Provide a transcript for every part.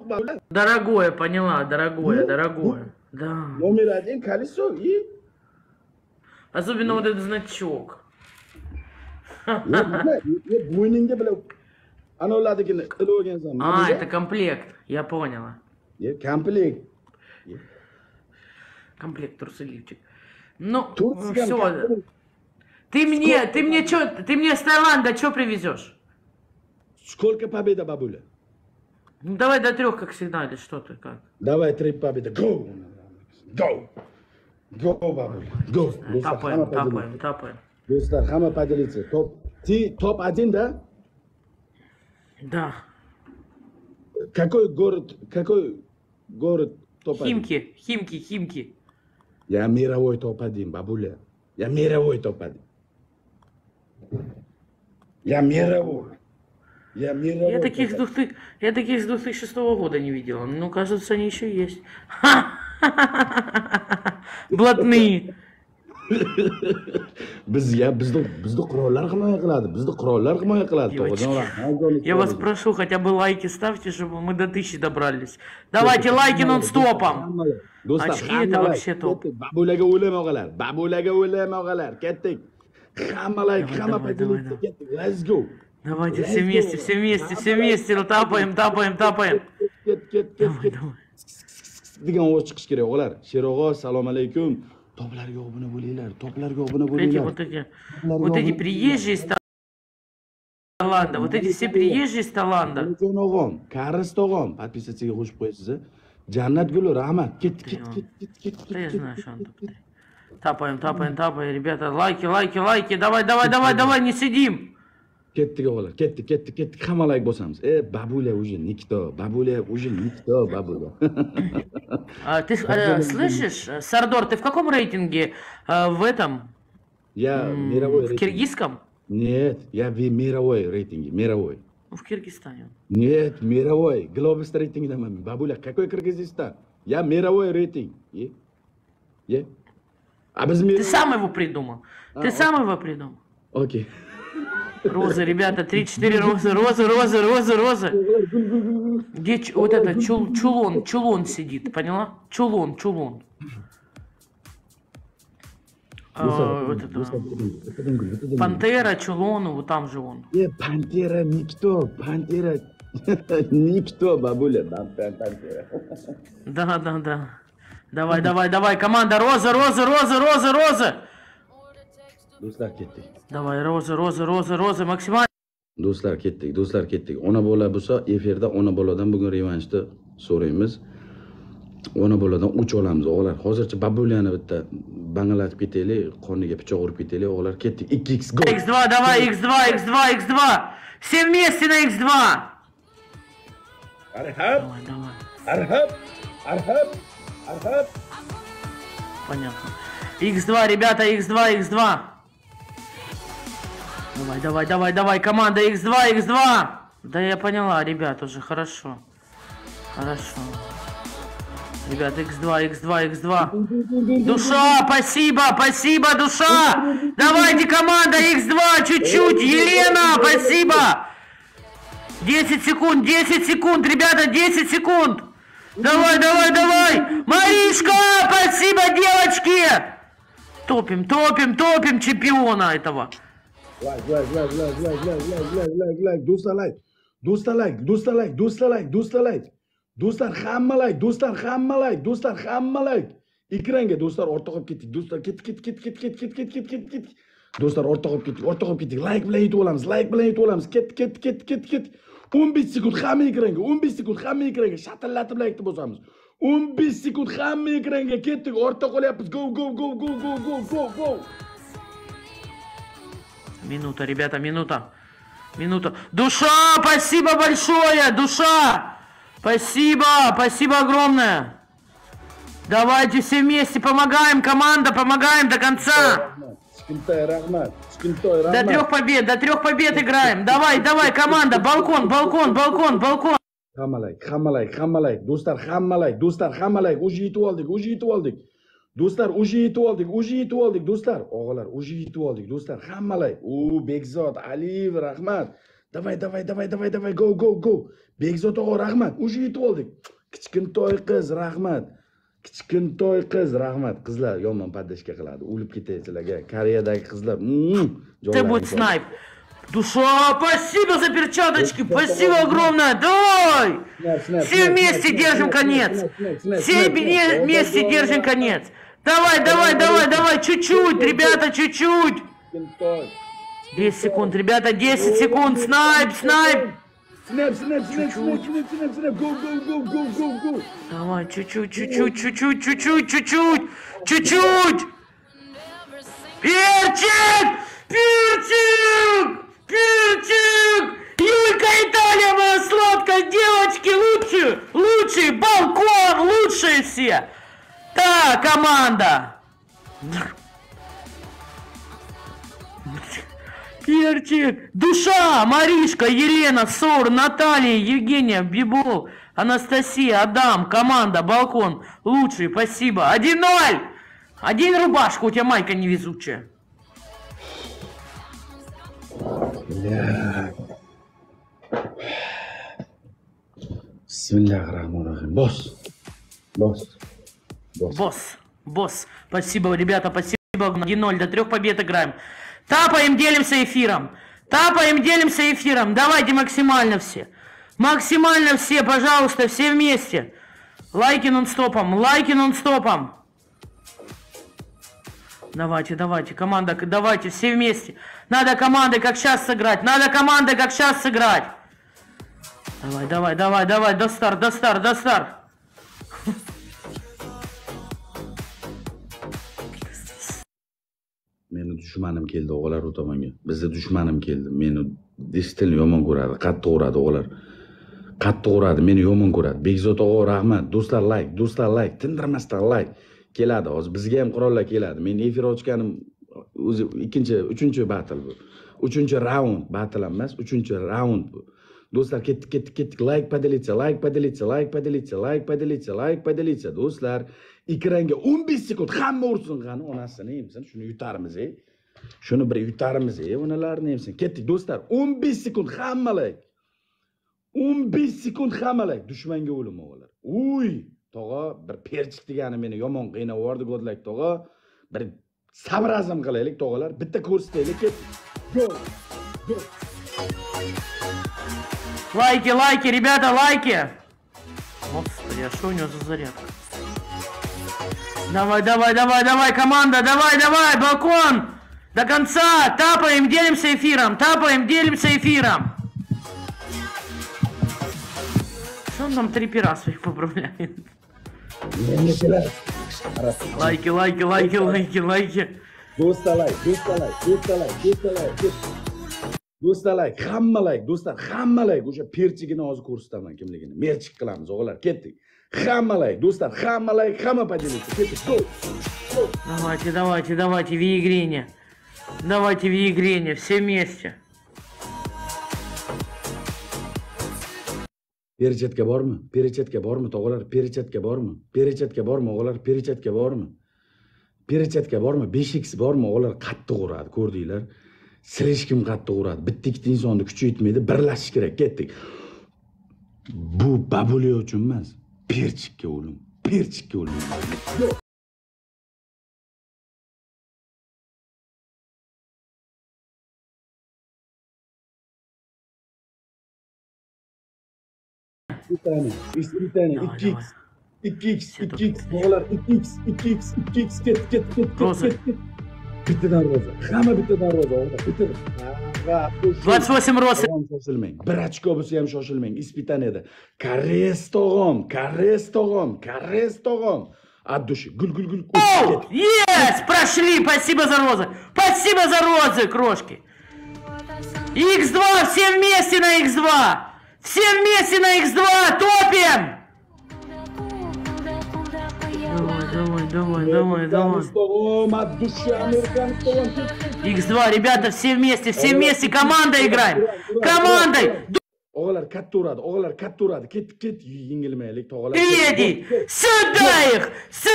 Дорогое, поняла, дорогое, дорогое. Да. Номер один колесо и... Особенно вот этот значок. Bo'yningga bilan anolardagini qilib o'rgansan. Это комплект, я поняла. Komplekt. Комплект трусы-лифчик. Ну, Турция, все. Ты мне с Таиланда что привезешь? Сколько победа, бабуля? Ну, давай до 3, как всегда, или что ты, как? Давай 3 победы. Go! Go! Go, бабуля. Go. Тапаем. Do'stlar, hamma поделиться. Топ-1, да? Да. Какой город топ-1? Химки. Я мировой топ-1, бабуля. Я мировой топ-1. Я мировой. Я таких с 2006 года не видела. Ну, кажется, они еще есть. Блатные. Bizni qurollar himoya qiladi. Я вас прошу, хотя бы лайки ставьте, чтобы мы до 1000 добрались. Давайте лайки нон-стопом. Очки это вообще топ. Babulaga o'ylamog'alar. Ketdik. Hamma like, hamma поделиться. Ketdik. Let's go. Давайте все вместе. Тапаем. Ket. Degan ovoz chiqish kerak, o'g'lar. Sherog'o, assalomu alaykum. Toplarga obuna bo'linglar. Вот эти приезжие из Таиланда, вот эти все приезжие из Таиланда. O'g'im, Karis tog'am, подписаться qo'shib qo'yasiz. Jannat guli, rahmat. Ket. Да я знаю, что он топ-3. Тапаем, ребята, лайки. Давай, не сидим. Ketdik o'g'lar, ketdik. Hamma like bosamiz. Babuля уже никто, babuля. Ты слышишь, Сардор, ты в каком рейтинге? В этом? Я мировой рейтинг. В киргизском? Нет, я в мировой рейтинге, мировой. В Киргизстане. Нет, мировой. Глобус рейтинг дамам. Бабуля, какой Кыргызстан? Я мировой рейтинг. Ты сам его придумал. Окей. Розы, ребята, 3-4 розы. Где вот это чулон сидит, поняла? Чулон. Вот это. Пантера, чулон, вот там же он. Пантера, никто, никто, бабуля, пантера. Да. Давай, команда, роза. Do'stlar ketdik. Давай, роза, максимально. Do'stlar ketdik. Ona bola bo'lsa, efirda ona boladan bugun revanshni so'raymiz. Ona boladan o'ch olamiz, o'g'lar. Hozircha babulyani bitta bangalatib ketaylik, qoniga pichoq urib ketaylik, o'g'lar. Ketdik. 2x go. X2, давай, X2. Все вместе на X2. Давай. Архаб. Понятно. X2, ребята, X2. Давай, команда, X2. Да я поняла, ребят, уже хорошо. Ребята, X2. Душа, спасибо, душа. Давайте, команда, X2, чуть-чуть. Елена, спасибо. 10 секунд, ребята, 10 секунд. Давай. Маришка, спасибо, девочки. Топим чемпиона этого. Like. Do'stlar, hamma like. Ekranga do'stlar ortga olib ketdik. Do'stlar, ket. Do'stlar, ortga olib ketdik. Like bilan yetib olamiz. Ket. 15 sekund hamma ekranga. Shatillatib like bosamiz. 15 sekund hamma ekranga ketdik. Ortga qolyapmiz. Go. Минута, ребята. Душа, спасибо большое, душа. Спасибо огромное. Давайте все вместе помогаем, команда, помогаем до конца. До 3 побед играем. Давай, команда, балкон. Hamma like. Do'stlar, hamma like. Уже yetib oldik. Do'stlar, уже yetib oldik. Do'stlar, og'alar, уже yetib oldik. Do'stlar, hamma like. Bekzod, Aliyev, rahmat. Давай. Go. Bekzod og'a rahmat. O'sha yetib oldik. Kichkintoy qiz rahmat. Kichkintoy qiz rahmat. Qizlar yomon poddashka qiladi. O'lib ketaysilarga. Koreyadagi qizlar. Ты будет снайп. Душа, спасибо за перчаточки, спасибо огромное, давай! Все вместе держим конец, все вместе держим конец. Давай, давай, давай, давай, чуть-чуть, ребята, чуть-чуть. 10 секунд, ребята, 10 секунд, снайп, снайп. Давай, чуть-чуть, чуть-чуть, чуть-чуть, чуть-чуть, чуть-чуть, чуть-чуть. Перчик! Перчик! Перчик! Юлька, Италия, моя сладкая, девочки, лучшие, балкон, лучшие все. Так, команда. Перчик, душа, Маришка, Елена, Сор, Наталья, Евгения, Бибол, Анастасия, Адам, команда, балкон, лучшие, спасибо. 1-0. Один рубашка, у тебя майка невезучая. Bismillahirrahmanirrahim. Босс. Спасибо, ребята, спасибо. 1-0, до 3 побед играем. Тапаем, делимся эфиром. Давайте максимально все. Максимально все, пожалуйста, все вместе. Лайки нон-стопом. Давайте, команда, давайте, все вместе. Надо командой, как сейчас сыграть. Давай, до старт. Meni dushmanim keldi o'g'lar u tomonga. Bizda dushmanim keldi. Meni distilni yomon ko'radi, qattiq uradi o'g'lar. Qattiq uradi, meni yomon ko'radi. Bekzod o'g'a rahmat. Do'stlar like, tindirmasdan like. Keladi hozir bizga ham qurollar keladi. Men efir ochganim o'zi uchinchi battle bu. 3-raund battle emas, 3-raund bu. Do'stlar ketdik. Like podelitsa. Do'stlar, ekranga 15 sekund hamma ursin qani onasini emsin. Shuni yutarmiz, Shuni bir yutarmiz, onalarni emsin. Ketdik do'stlar. 15 sekund hamma like. 15 sekund hamma like. Dushmanga o'lim o'g'lar. Uy, tog'a bir perchik degani meni yomon qiynab yubordi godlak tog'a. Bir sabr azam qilaylik tog'alar. Bitta ko'rsataylik. Go. Лайки, ребята, лайки. Господи, а что у него за зарядка? Давай, команда, давай, балкон. До конца. Тапаем, делимся эфиром. Что он там 3 пера своих поправляет? Лайки. Do'stlar, hamma like. O'sha perchigini hozir ko'rsataman kimligini. Merchik qilamiz, o'g'lar. Ketdik. Hamma like, do'stlar, hamma поделиться. Ketdik. Go. Давайте в игрине, все вместе. Perchatga bormi, tog'alar? Perchatga bormi, o'g'lar? Perchatga bormi? 5x bormi, o'g'lar? Qattiq uradi, ko'rdinglar? Silishkim qattiq uradi. Bitta-ikkita insonni kuchi yetmaydi, birlashish kerak. Ketdik. Bu babuliy uchun emas, perchikka o'lim. İstitane, 2x, o'g'lar, 2x, ket. Bittadan roza. Hamma bittadan roza, o'g'lar. Bitta. 28 roza. Shoshilmang. 1 ochko bo'lsa ham shoshilmang. Ispitaniyada. Karest tog'om. Отдуши. Гуль. Yes! Прошли! Спасибо за розы, крошки. X2, все вместе на X2! Топим! Давай. X2, ребята, все вместе, команда играем! Командой! O'g'lar katta uradi. Ket, yengilmaylik, tog'alar. Медведи! Сюда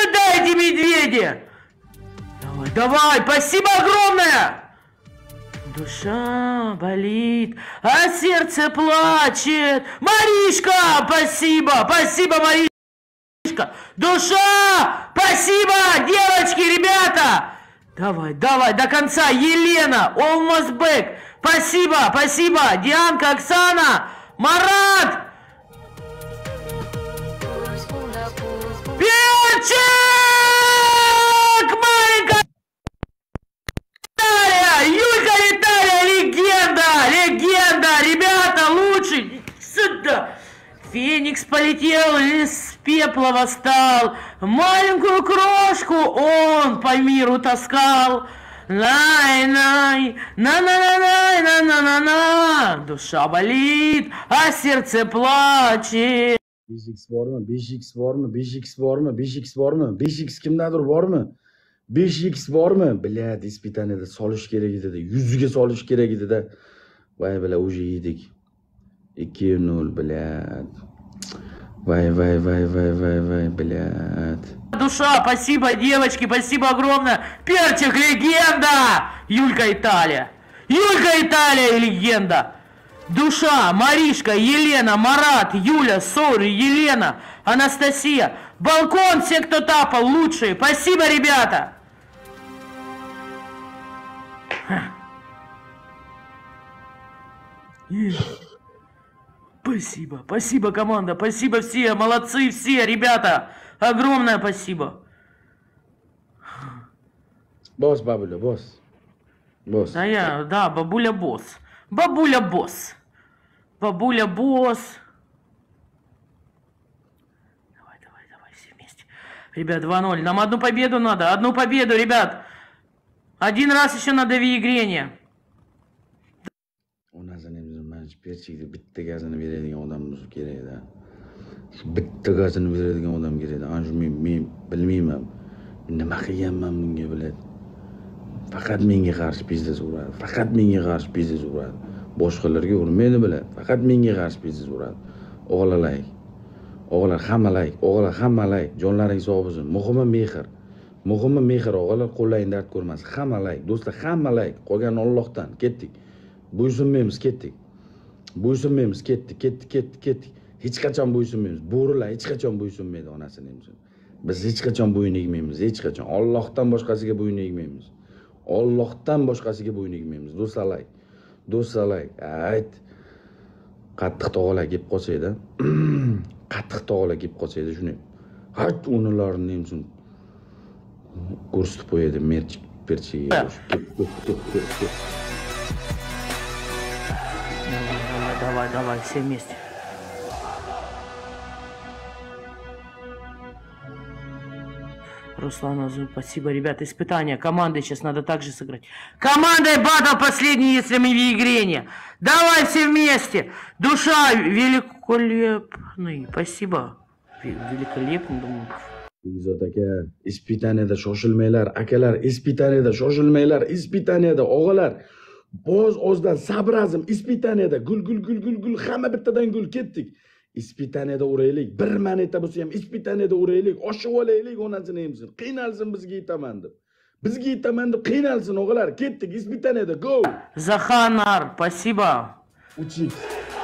эти медведи! Давай, спасибо огромное! Душа болит, а сердце плачет. Маришка, спасибо, спасибо, Маришка. Душа, спасибо, девочки, ребята. Давай, давай, до конца. Елена, almost back. Спасибо, спасибо. Дианка, Оксана, Марат. Перчик! Маленькая Виталия! Юлька Виталия, легенда! Легенда! Ребята, лучше! Сюда! Феникс полетел, из пепла восстал. Маленькую крошку он по миру таскал. Най-най, на-на-на-най, на-на-на-на. Душа болит, а сердце плачет. 5x bormi? 5x bormi? 5x bormi? 5x bormi? 5x kimdadir bormi? 5x bormi? Bilat, испытаниеda solish kerak edi-da. Yuziga solish kerak edi-da. Voy, bilat, уже yedik. 2-0, bilat. Voy, voy, voy, voy, voy, voy, bilat. Душа, спасибо, девочки, спасибо огромное. Перчик, легенда! Юлька Италия. Юлька Италия, легенда. Душа, Маришка, Елена, Марат, Юля, Сори, Елена, Анастасия. Балкон, все, кто тапал, лучшие. Спасибо, ребята. Спасибо, спасибо, команда, спасибо все, молодцы все, ребята. Огромное спасибо. Босс, бабуля, босс. Босс. Да, бабуля босс. Бабуля босс. Бабуля босс. Давай, давай, давай, все вместе. Ребят, 2-0. Нам одну победу надо. Одну победу, ребят. Один раз еще надо виигрение. O narsani men perchikda bitta gazini beradigan odam kerak-da. Shu bitta gazini beradigan odam kerak-da. Ana shu men bilmayman. Nima qilganman bunga biladi. Faqat menga qarshi biznes uradi. Faqat menga qarshi biznes uradi. Boshqalarga urmaydi biladi. Faqat menga qarshi biznes uradi. O'g'lalar, o'g'lar hammalar, o'g'lar hammalar, jonlaring sog' bo'lsin. Muhimi mehr. Muhimi mehr, o'g'lar qo'llaring dard ko'rmas. Hammalar, do'stlar, hammalar qolgan Allohdan. Ketdik. Bo'ysunmaymiz, ketdik. Bo'ysunmaymiz, ketdik. Hech qachon bo'ysunmaymiz. Bo'rilar hech qachon bo'ysunmaydi onasining uchun. Biz hech qachon bo'yin egmaymiz, hech qachon. Allohdan boshqasiga bo'yin egmaymiz. Allohdan boshqasiga bo'yin egmaymiz. Do'stlar, do'stlar, ayt. Qattiq tog'alar kelib qolsa-da, qattiq tog'alar kelib qolsa-da shuni. Hayt ularni ham shuni ko'rsatib qo'yadi, perchik. Давай, все вместе. Руслан, спасибо, ребята. Испытания. Командой сейчас надо также сыграть. Командой батл последний, если мы виигрение. Давай все вместе. Душа великолепный. Спасибо. Великолепный, думаю. Izot aka, испытаниеda shoshilmanglar, akalar, испытаниеda shoshilmanglar, испытаниеda o'g'alar. Ozdan sabr azm, испытаниеda gul, hamma bittadan gul ketdik. испытаниеda uraylik, 1 minutda bo'lsa ham испытаниеda uraylik, oshib olaylik onasini emsin. Qiynalsin bizga yetaman deb. Bizga yetaman deb qiynalsin o'g'alar, ketdik, испытаниеda go. Заханар, спасибо. Учить.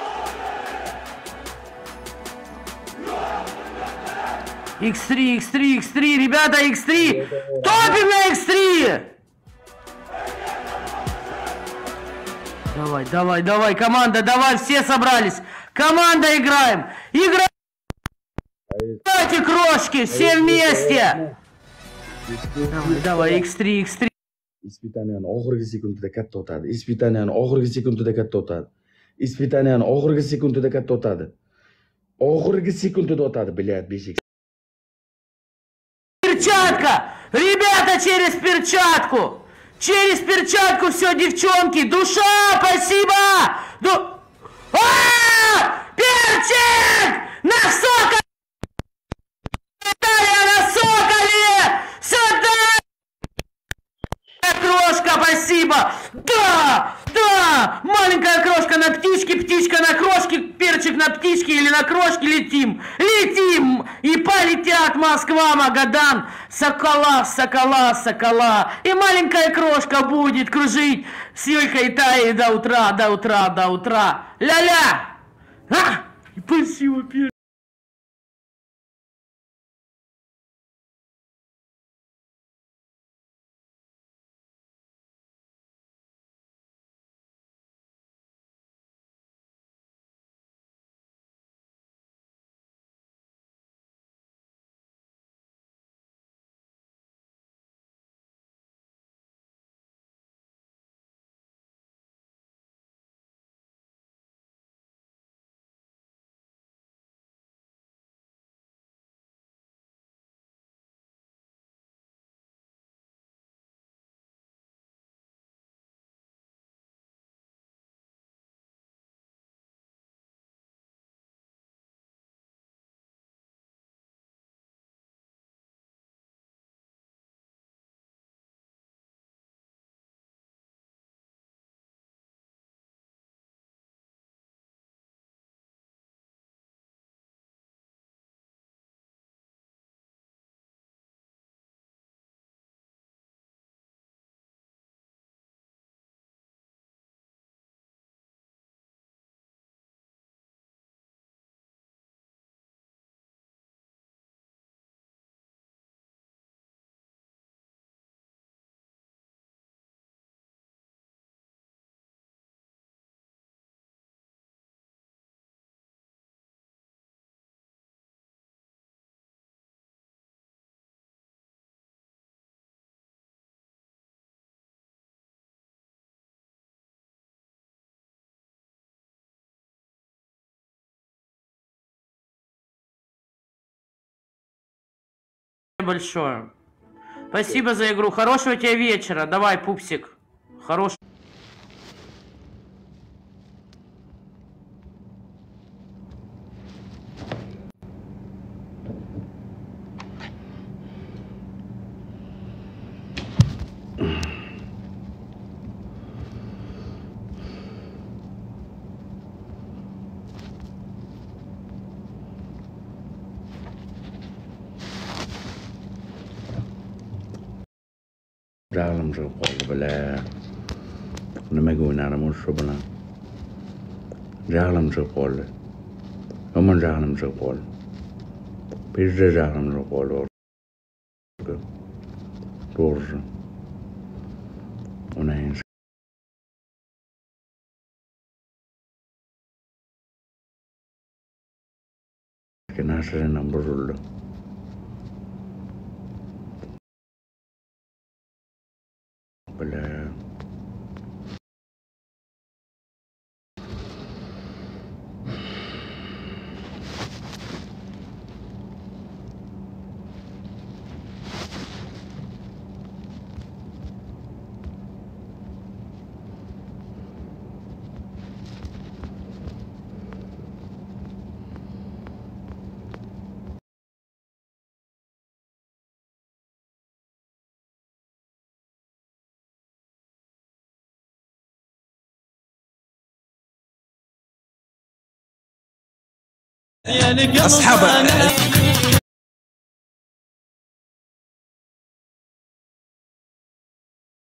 X3, ребята, X3! Топим на X3! Давай, команда, давай, все собрались! Команда играем! Играйте, крошки, все вместе! Давай, X3! Испытаниyaning oxirgi sekundida katta o'tadi. Испытаниyaning oxirgi sekundida katta o'tadi. Испытаниyaning oxirgi sekundida katta o'tadi. Oxirgi sekundida o'tadi, bilyat, beshik. Перчатка! Ребята, через перчатку! Через перчатку все, девчонки! Душа, спасибо! Перчик! На соколе! На соколе! Сюда! Крошка, спасибо! Да! Маленькая крошка на птичке, птичка на крошке, перчик на птичке или на крошке, летим! И полетят Москва, Магадан, сокола, сокола, сокола. И маленькая крошка будет кружить с Юлькой Таей до утра, до утра, до утра. Ля-ля! А! Спасибо, Петя. Большое. Спасибо за игру. Хорошего тебе вечера. Давай, пупсик. Хорошего. Jag'lim chiqib qoldi bila. Nimaga o'ynadim shu bilan? Jag'lim chiqib qoldi. Yomon jag'lim chiqib qoldi. Pizza jag'lim chiqib qoldi. To'g'risi. Unayin. Nasridan burildi. Bila. أصحاب